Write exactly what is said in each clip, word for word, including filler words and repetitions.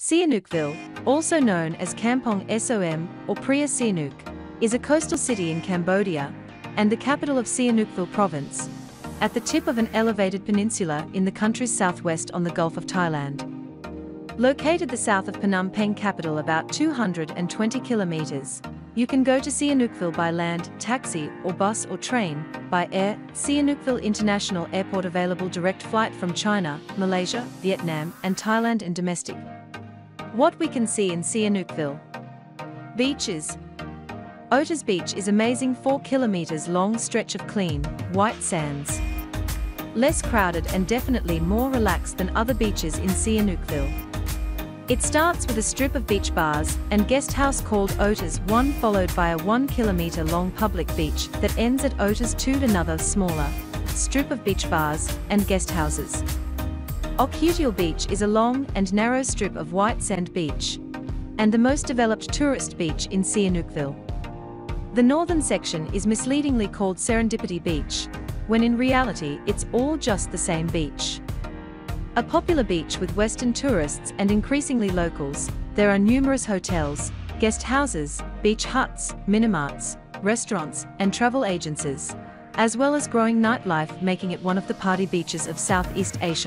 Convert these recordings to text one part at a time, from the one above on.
Sihanoukville, also known as Kampong Som or Pria Sihanouk, is a coastal city in Cambodia and the capital of Sihanoukville province, at the tip of an elevated peninsula in the country's southwest on the Gulf of Thailand. Located the south of Phnom Penh capital about two hundred twenty kilometers, you can go to Sihanoukville by land, taxi or bus or train, by air. Sihanoukville International Airport available direct flight from China, Malaysia, Vietnam and Thailand and domestic. What we can see in Sihanoukville. Beaches. Otis Beach is amazing four kilometers long stretch of clean, white sands. Less crowded and definitely more relaxed than other beaches in Sihanoukville. It starts with a strip of beach bars and guest house called Otis one, followed by a one kilometer long public beach that ends at Otis two, another smaller strip of beach bars and guest houses. Sihanoukville Beach is a long and narrow strip of white sand beach, and the most developed tourist beach in Sihanoukville. The northern section is misleadingly called Serendipity Beach, when in reality it's all just the same beach. A popular beach with Western tourists and increasingly locals, there are numerous hotels, guest houses, beach huts, minimarts, restaurants, and travel agencies, as well as growing nightlife, making it one of the party beaches of Southeast Asia.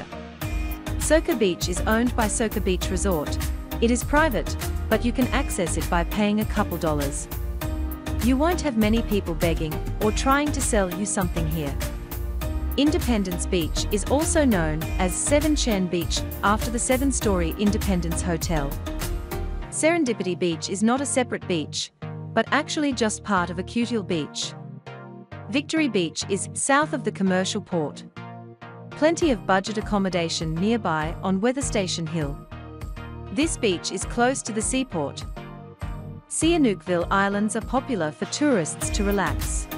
Soka Beach is owned by Soka Beach Resort. It is private, but you can access it by paying a couple dollars. You won't have many people begging or trying to sell you something here. Independence Beach is also known as Seven Chen Beach, after the seven-story Independence Hotel. Serendipity Beach is not a separate beach, but actually just part of Sihanoukville Beach. Victory Beach is south of the commercial port. Plenty of budget accommodation nearby on Weather Station Hill. This beach is close to the seaport. Sihanoukville Islands are popular for tourists to relax.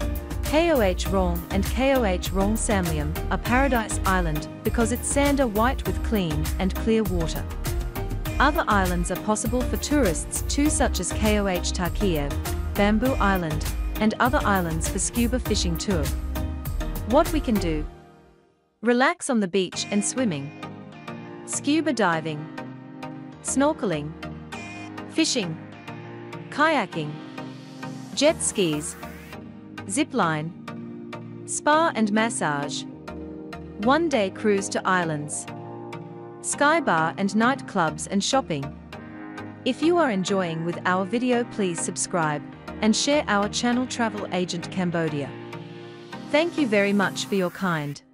Koh Rong and Koh Rong Samlium are Paradise Island because its sand are white with clean and clear water. Other islands are possible for tourists too, such as Koh Tarkiev, Bamboo Island, and other islands for scuba fishing tour. What we can do: relax on the beach and swimming, scuba diving, snorkeling, fishing, kayaking, jet skis, zip line, spa and massage, one-day cruise to islands, sky bar and nightclubs and shopping. If you are enjoying with our video, please subscribe and share our channel Travel Agent Cambodia. Thank you very much for your kind.